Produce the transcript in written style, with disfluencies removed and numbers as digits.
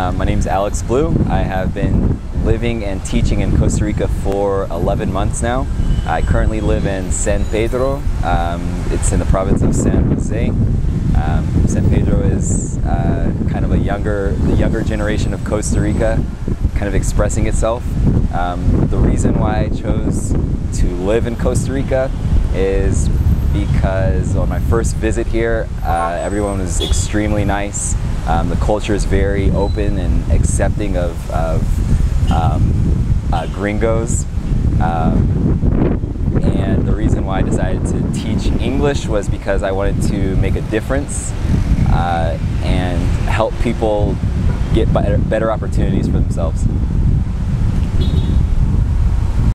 My name is Alex Blue. I have been living and teaching in Costa Rica for 11 months now. I currently live in San Pedro. It's in the province of San Jose. San Pedro is kind of the younger generation of Costa Rica, kind of expressing itself. The reason why I chose to live in Costa Rica is because on my first visit here, everyone was extremely nice. The culture is very open and accepting of gringos. And the reason why I decided to teach English was because I wanted to make a difference and help people get better opportunities for themselves.